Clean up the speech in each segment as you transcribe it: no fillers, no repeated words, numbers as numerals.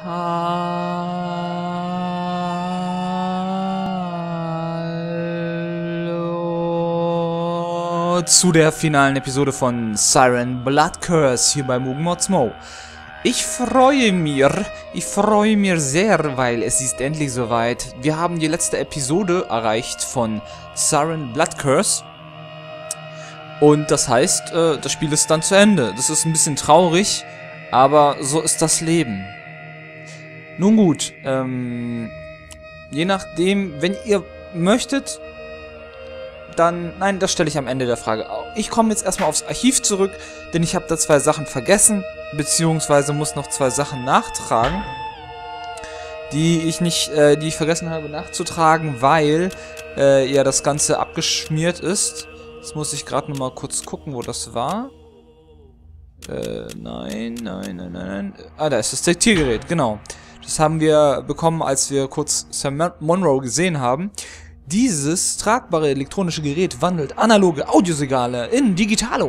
Hallo zu der finalen Episode von Siren Blood Curse hier bei Mugenmodsmo. Ich freue mich sehr, weil es ist endlich soweit. Wir haben die letzte Episode erreicht von Siren Blood Curse. Und das heißt, das Spiel ist dann zu Ende. Das ist ein bisschen traurig, aber so ist das Leben. Nun gut, je nachdem, wenn ihr möchtet, dann, nein, das stelle ich am Ende der Frage. Ich komme jetzt erstmal aufs Archiv zurück, denn ich habe da 2 Sachen vergessen, beziehungsweise muss noch 2 Sachen nachtragen, die ich vergessen habe nachzutragen, weil ja das Ganze abgeschmiert ist. Jetzt muss ich gerade nochmal kurz gucken, wo das war. Nein. Ah, da ist das Diktiergerät, genau. Das haben wir bekommen, als wir kurz Sam Monroe gesehen haben. Dieses tragbare elektronische Gerät wandelt analoge Audiosignale in digitale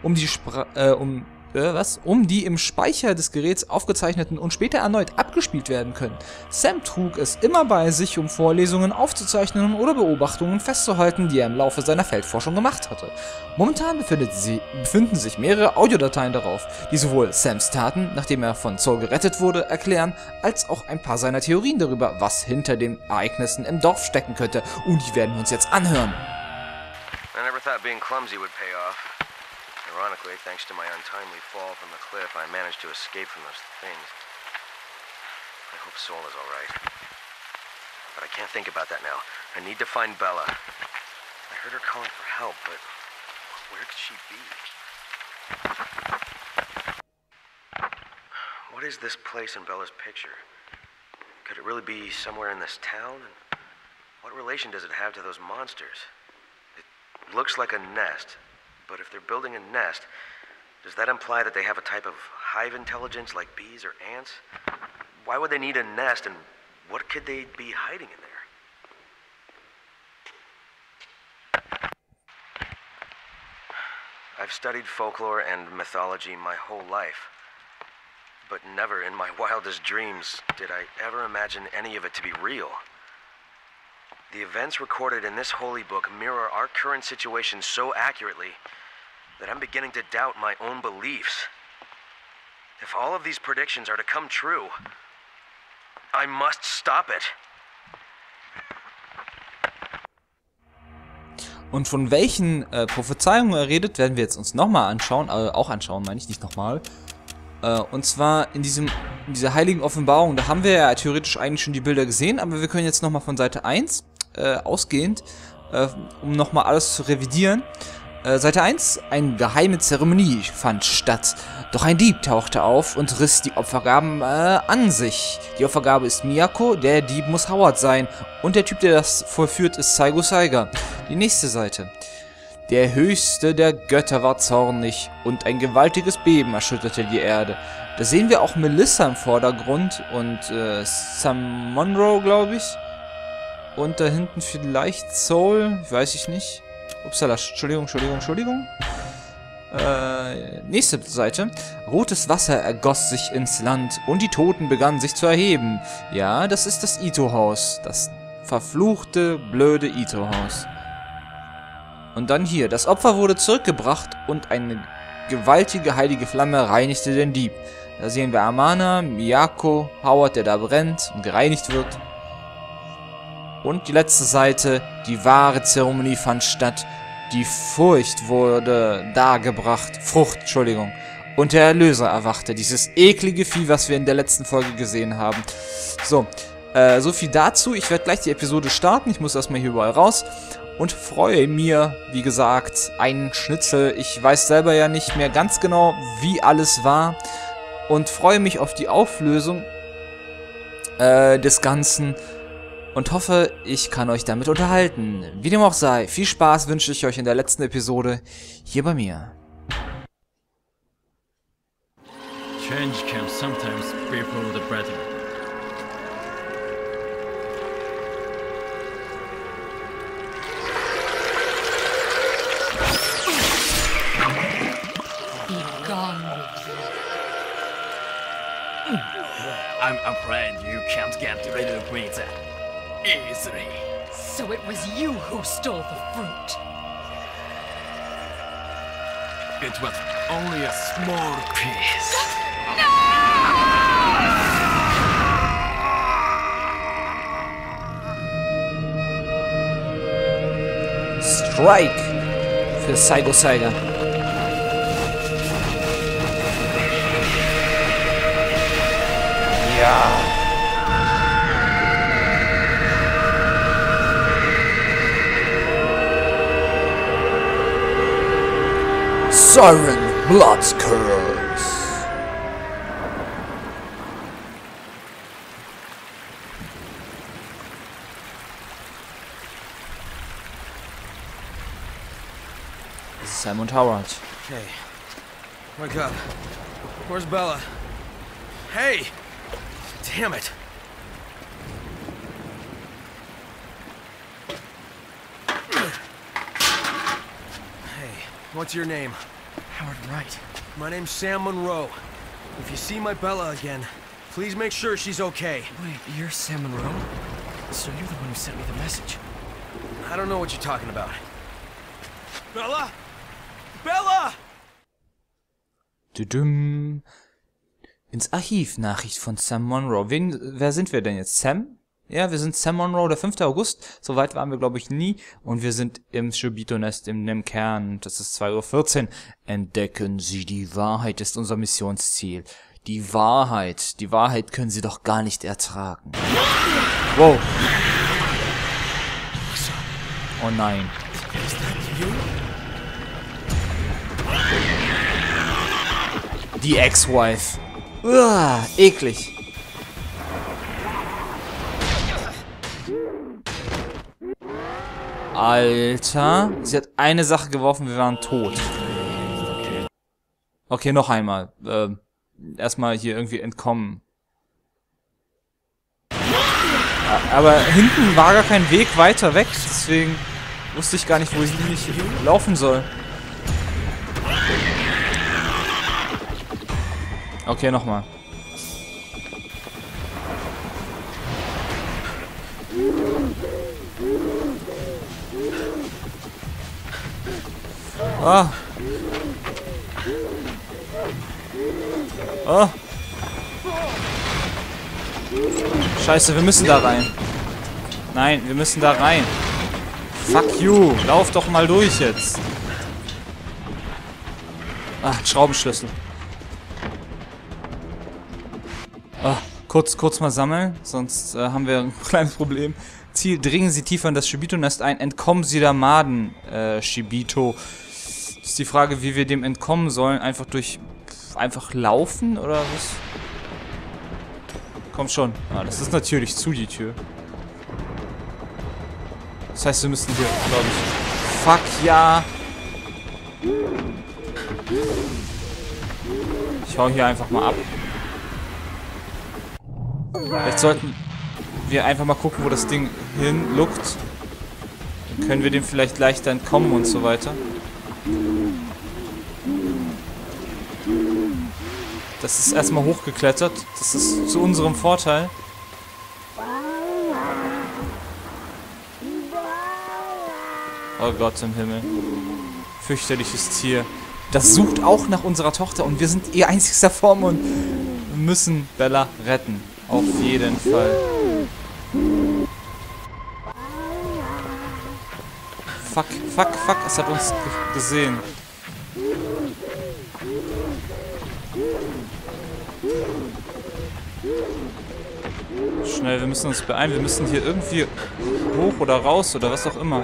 um die im Speicher des Geräts aufgezeichneten und später erneut abgespielt werden können. Sam trug es immer bei sich, um Vorlesungen aufzuzeichnen oder Beobachtungen festzuhalten, die er im Laufe seiner Feldforschung gemacht hatte. Momentan befinden sich mehrere Audiodateien darauf, die sowohl Sams Taten, nachdem er von Saul gerettet wurde, erklären, als auch ein paar seiner Theorien darüber, was hinter den Ereignissen im Dorf stecken könnte. Und die werden wir uns jetzt anhören. I never thought being clumsy would pay off. Ironically, thanks to my untimely fall from the cliff, I managed to escape from those things. I hope Saul is alright. But I can't think about that now. I need to find Bella. I heard her calling for help, but where could she be? What is this place in Bella's picture? Could it really be somewhere in this town? And what relation does it have to those monsters? It looks like a nest. But if they're building a nest, does that imply that they have a type of hive intelligence like bees or ants? Why would they need a nest, and what could they be hiding in there? I've studied folklore and mythology my whole life, but never in my wildest dreams did I ever imagine any of it to be real. The events recorded in this holy book mirror our current situation so accurately that I'm beginning to doubt my own beliefs. If all of these predictions are to come true, I must stop it. Und von welchen Prophezeiungen er redet, werden wir jetzt uns nochmal anschauen, meine ich, nicht nochmal. Und zwar in dieser heiligen Offenbarung, da haben wir ja theoretisch eigentlich schon die Bilder gesehen, aber wir können jetzt nochmal von Seite 1 ausgehend, um nochmal alles zu revidieren. Seite 1, eine geheime Zeremonie fand statt, doch ein Dieb tauchte auf und riss die Opfergaben an sich. Die Opfergabe ist Miyako, der Dieb muss Howard sein und der Typ, der das vollführt, ist Saigo Saiga. Die nächste Seite. Der höchste der Götter war zornig und ein gewaltiges Beben erschütterte die Erde. Da sehen wir auch Melissa im Vordergrund und Sam Monroe, glaube ich. Und da hinten vielleicht Saul, weiß ich nicht. Upsala, Entschuldigung. Nächste Seite. Rotes Wasser ergoss sich ins Land und die Toten begannen sich zu erheben. Ja, das ist das Ito-Haus. Das verfluchte, blöde Ito-Haus. Und dann hier. Das Opfer wurde zurückgebracht und eine gewaltige heilige Flamme reinigte den Dieb. Da sehen wir Amana, Miyako, Howard, der da brennt und gereinigt wird. Und die letzte Seite, die wahre Zeremonie fand statt, die Frucht wurde dargebracht, und der Erlöser erwachte, dieses eklige Vieh, was wir in der letzten Folge gesehen haben. So, so viel dazu, ich werde gleich die Episode starten, ich muss erstmal hier überall raus und freue mir, wie gesagt, einen Schnitzel. Ich weiß selber ja nicht mehr ganz genau, wie alles war und freue mich auf die Auflösung des Ganzen. Und hoffe, ich kann euch damit unterhalten. Wie dem auch sei, viel Spaß wünsche ich euch in der letzten Episode hier bei mir. Change can sometimes be for the better. Be gone with you. I'm afraid you can't get rid of me that easily. So it was you who stole the fruit. It was only a small piece. Strike für Saigo Saiga. Ja. Siren Blood Curse. Das ist Sam und Howard. Okay. Wake up. Where's Bella? Hey! Damn it! Hey, what's your name? Howard Wright. My name's Sam Monroe. If you see my Bella again, please make sure she's okay. Wait, you're Sam Monroe? So you're the one who sent me the message. I don't know what you're talking about. Bella? Bella! Düdüm. Ins Archiv, Nachricht von Sam Monroe. Wer sind wir denn jetzt? Sam? Ja, wir sind Sam Monroe, der 5. August. Soweit waren wir, glaube ich, nie. Und wir sind im Shibito-Nest, im Kern. Das ist 2:14 Uhr. Entdecken Sie die Wahrheit, ist unser Missionsziel. Die Wahrheit können Sie doch gar nicht ertragen. Wow. Oh nein. Die Ex-Wife. Uah, eklig. Alter. Sie hat eine Sache geworfen, wir waren tot. Okay, noch einmal. Erstmal hier irgendwie entkommen. Aber hinten war gar kein Weg weiter weg, deswegen wusste ich gar nicht, wo ich nicht laufen soll. Okay, nochmal. Ah. Oh. Scheiße, wir müssen da rein. Nein, wir müssen da rein. Fuck you. Lauf doch mal durch jetzt. Ah, Schraubenschlüssel. Ah, kurz mal sammeln, sonst haben wir ein kleines Problem. Ziel, dringen Sie tiefer in das Shibito-Nest ein, entkommen Sie der Maden, Shibito. Ist die Frage, wie wir dem entkommen sollen. Einfach laufen, oder was? Komm schon. Ah, das ist natürlich zu, die Tür. Das heißt, wir müssen hier, glaube ich... Fuck, ja! Ich hau hier einfach mal ab. Vielleicht sollten wir einfach mal gucken, wo das Ding hinluckt. Dann können wir dem vielleicht leichter entkommen und so weiter. Das ist erstmal hochgeklettert. Das ist zu unserem Vorteil. Oh Gott im Himmel. Fürchterliches Tier. Das sucht auch nach unserer Tochter und wir sind ihr einzigster Form und müssen Bella retten. Auf jeden Fall. Fuck. Es hat uns gesehen. Schnell, wir müssen uns beeilen. Wir müssen hier irgendwie hoch oder raus oder was auch immer.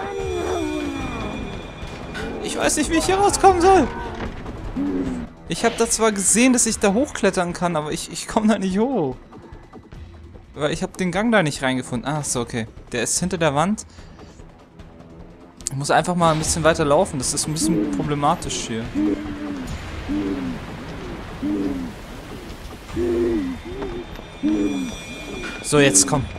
Ich weiß nicht, wie ich hier rauskommen soll. Ich habe da zwar gesehen, dass ich da hochklettern kann, aber ich komme da nicht hoch. Weil ich habe den Gang da nicht reingefunden. Ach so, okay. Der ist hinter der Wand. Ich muss einfach mal ein bisschen weiter laufen. Das ist ein bisschen problematisch hier. So, jetzt komm.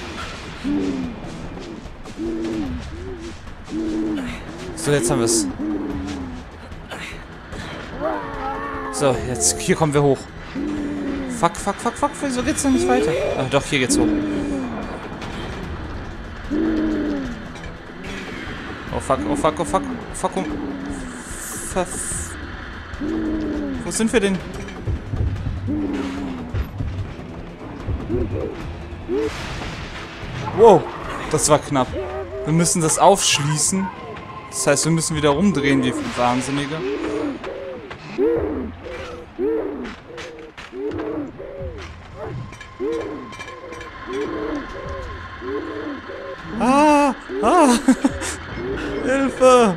So, jetzt haben wir es. So, jetzt, hier kommen wir hoch. Fuck, fuck, fuck, fuck. Wieso geht's denn nicht weiter? Ach doch, hier geht's hoch. Oh fuck, oh fuck, oh fuck. Fuck, oh. Wo sind wir denn? Wow, das war knapp. Wir müssen das aufschließen. Das heißt, wir müssen wieder rumdrehen, wie Wahnsinnige. Ah! Ah! Hilfe!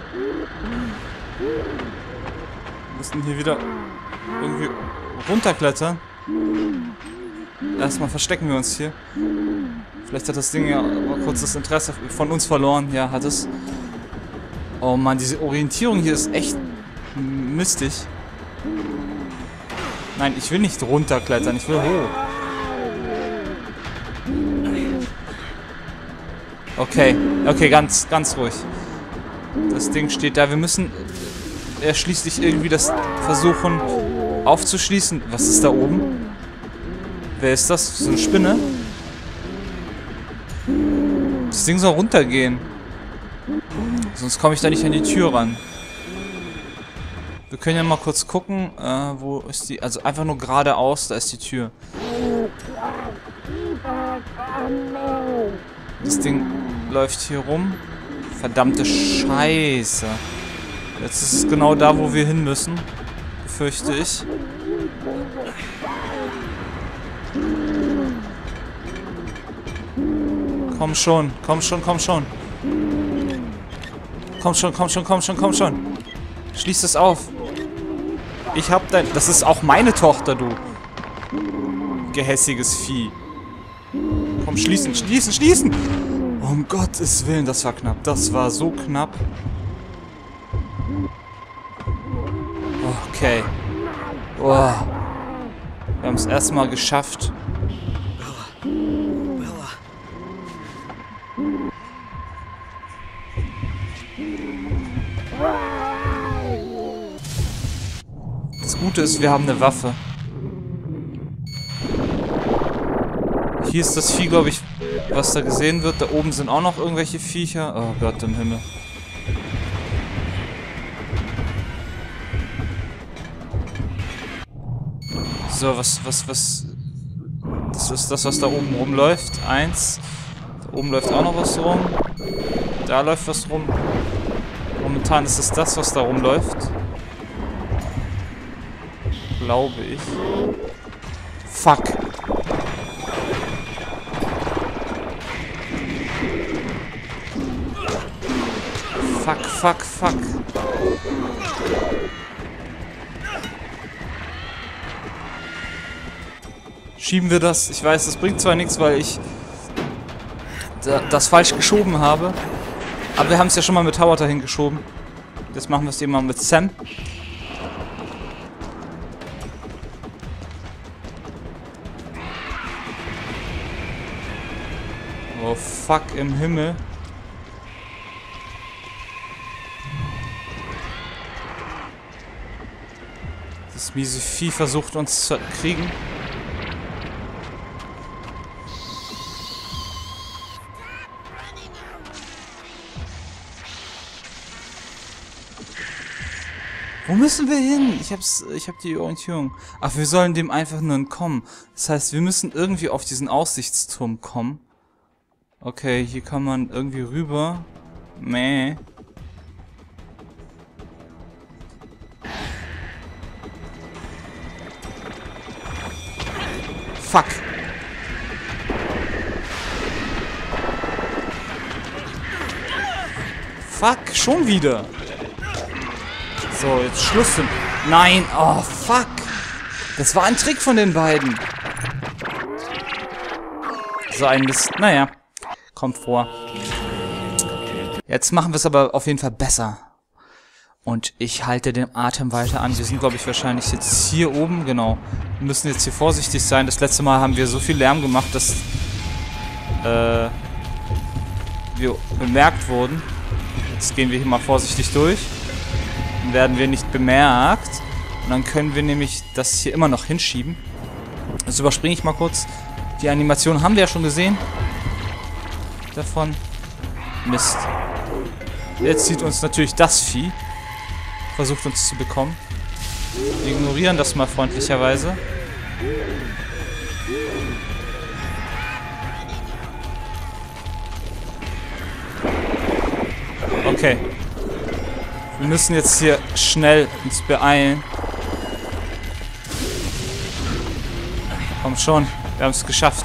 Wir müssen hier wieder irgendwie runterklettern. Erstmal verstecken wir uns hier. Vielleicht hat das Ding ja mal kurz das Interesse von uns verloren. Ja, hat es. Oh Mann, diese Orientierung hier ist echt mistig. Nein, ich will nicht runterklettern, ich will hoch. Okay, okay, ganz ruhig. Das Ding steht da. Wir müssen schließlich irgendwie das versuchen aufzuschließen. Was ist da oben? Wer ist das? So eine Spinne? Das Ding soll runtergehen. Sonst komme ich da nicht an die Tür ran. Wir können ja mal kurz gucken, wo ist die... Also einfach nur geradeaus, da ist die Tür. Das Ding läuft hier rum. Verdammte Scheiße. Jetzt ist es genau da, wo wir hin müssen. Befürchte ich. Komm schon, komm schon, komm schon. Komm schon, komm schon, komm schon, komm schon. Schließ es auf. Ich hab dein... Das ist auch meine Tochter, du. Gehässiges Vieh. Komm, schließen, schließen, schließen! Um Gottes Willen, das war knapp. Das war so knapp. Okay. Oh. Wir haben es erstmal geschafft. Das Gute ist, wir haben eine Waffe. Hier ist das Vieh, glaube ich, was da gesehen wird. Da oben sind auch noch irgendwelche Viecher. Oh Gott im Himmel. So, was... Das ist das, was da oben rumläuft. 1. Da oben läuft auch noch was rum. Da läuft was rum. Momentan ist es das, was da rumläuft. Glaube ich. Fuck. Fuck, fuck, fuck. Schieben wir das? Ich weiß, das bringt zwar nichts, weil ich das falsch geschoben habe. Aber wir haben es ja schon mal mit Howard dahin geschoben. Jetzt machen wir es eben mal mit Sam. Oh fuck im Himmel. Das miese Vieh versucht uns zu kriegen. Wo müssen wir hin? Ich hab die Orientierung. Ach, wir sollen dem einfach nur entkommen. Das heißt, wir müssen irgendwie auf diesen Aussichtsturm kommen. Okay, hier kann man irgendwie rüber. Meh. Fuck. Fuck, schon wieder. So, jetzt Schluss. Nein, oh fuck. Das war ein Trick von den beiden. So ein Mist. Naja, kommt vor. Jetzt machen wir es aber auf jeden Fall besser. Und ich halte den Atem weiter an. Wir sind, glaube ich, wahrscheinlich jetzt hier oben. Genau. Wir müssen jetzt hier vorsichtig sein. Das letzte Mal haben wir so viel Lärm gemacht, dass wir bemerkt wurden. Jetzt gehen wir hier mal vorsichtig durch. Dann werden wir nicht bemerkt. Und dann können wir nämlich das hier immer noch hinschieben. Das überspringe ich mal kurz. Die Animation haben wir ja schon gesehen. Davon. Mist. Jetzt sieht uns natürlich das Vieh. Versucht uns zu bekommen. Wir ignorieren das mal freundlicherweise. Okay. Wir müssen jetzt hier schnell uns beeilen. Komm schon, wir haben es geschafft.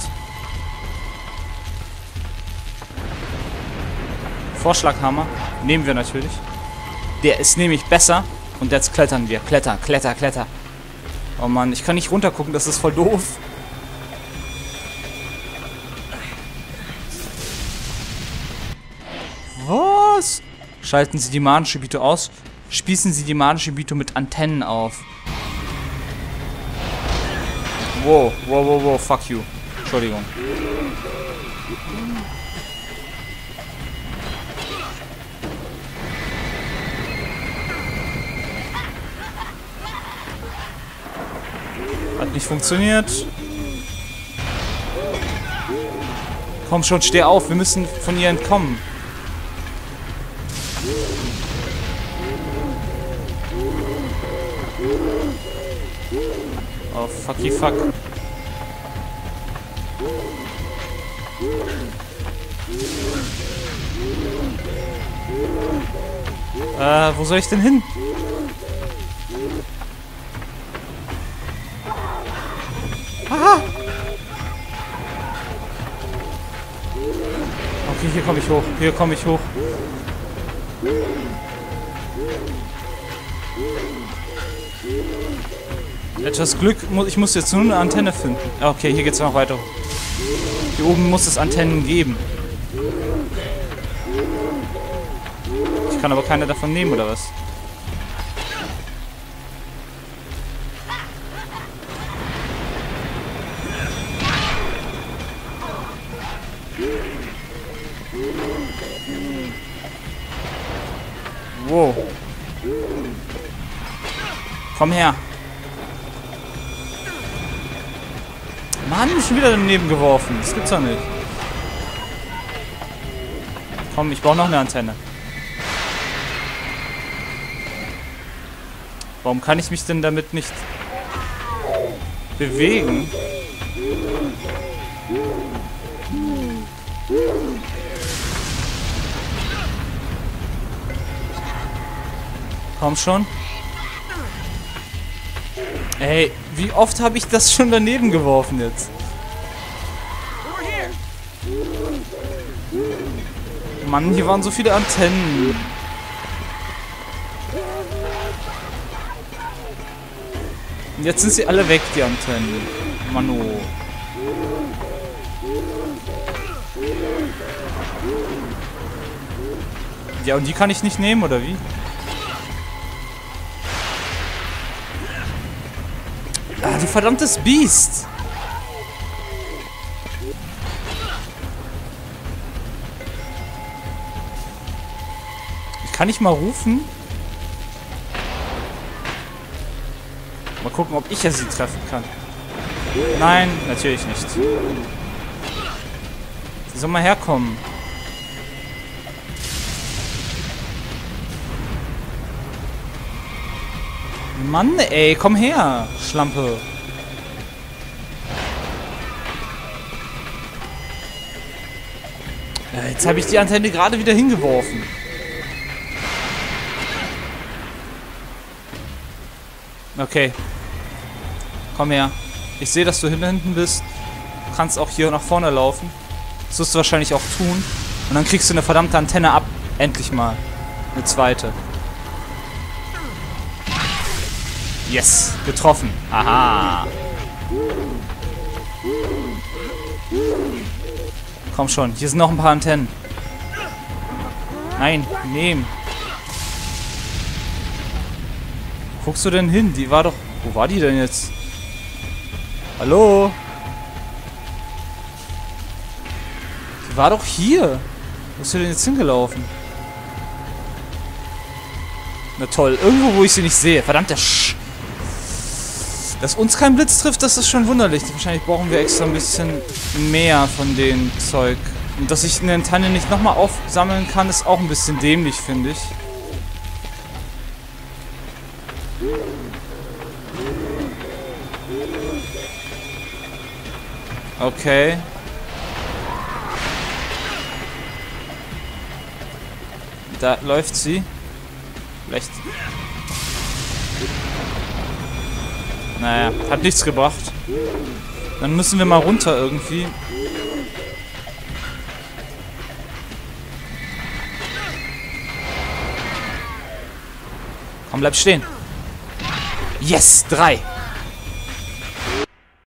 Vorschlaghammer nehmen wir natürlich. Der ist nämlich besser. Und jetzt klettern wir. Kletter, kletter, kletter. Oh Mann, ich kann nicht runtergucken, das ist voll doof. Was? Schalten Sie die Mahnschibito aus. Spießen Sie die Mahnschibito mit Antennen auf. Wow, wow, wow, wow, fuck you. Entschuldigung. Hat nicht funktioniert. Komm schon, steh auf. Wir müssen von ihr entkommen. Oh, fucky fuck. Wo soll ich denn hin? Aha! Okay, hier komme ich hoch. Hier komme ich hoch. Etwas Glück. Ich muss jetzt nur eine Antenne finden. Okay, hier geht's noch weiter hoch. Hier oben muss es Antennen geben. Ich kann aber keine davon nehmen, oder was? Wow. Komm her. Mann, schon wieder daneben geworfen. Das gibt's doch nicht. Komm, ich brauche noch eine Antenne. Warum kann ich mich denn damit nicht bewegen? Komm schon. Ey, wie oft habe ich das schon daneben geworfen jetzt? Mann, hier waren so viele Antennen. Und jetzt sind sie alle weg, die Antennen. Mano. Ja, und die kann ich nicht nehmen, oder wie? Ah, du verdammtes Biest! Ich kann nicht mal rufen. Mal gucken, ob ich ja sie treffen kann. Nein, natürlich nicht. Sie soll mal herkommen. Mann, ey, komm her, Schlampe. Ja, jetzt habe ich die Antenne gerade wieder hingeworfen. Okay. Komm her. Ich sehe, dass du hinten bist. Du kannst auch hier nach vorne laufen. Das wirst du wahrscheinlich auch tun. Und dann kriegst du eine verdammte Antenne ab. Endlich mal. Eine zweite. Yes, getroffen. Aha. Komm schon, hier sind noch ein paar Antennen. Nein, nehmen. Wo guckst du denn hin? Die war doch... Wo war die denn jetzt? Hallo? Die war doch hier. Wo ist sie denn jetzt hingelaufen? Na toll, irgendwo, wo ich sie nicht sehe. Verdammter Dass uns kein Blitz trifft, das ist schon wunderlich. Wahrscheinlich brauchen wir extra ein bisschen mehr von dem Zeug. Und dass ich eine Tanne nicht nochmal aufsammeln kann, ist auch ein bisschen dämlich, finde ich. Okay. Da läuft sie. Vielleicht. Naja, hat nichts gebracht. Dann müssen wir mal runter irgendwie. Komm, bleib stehen. Yes, 3.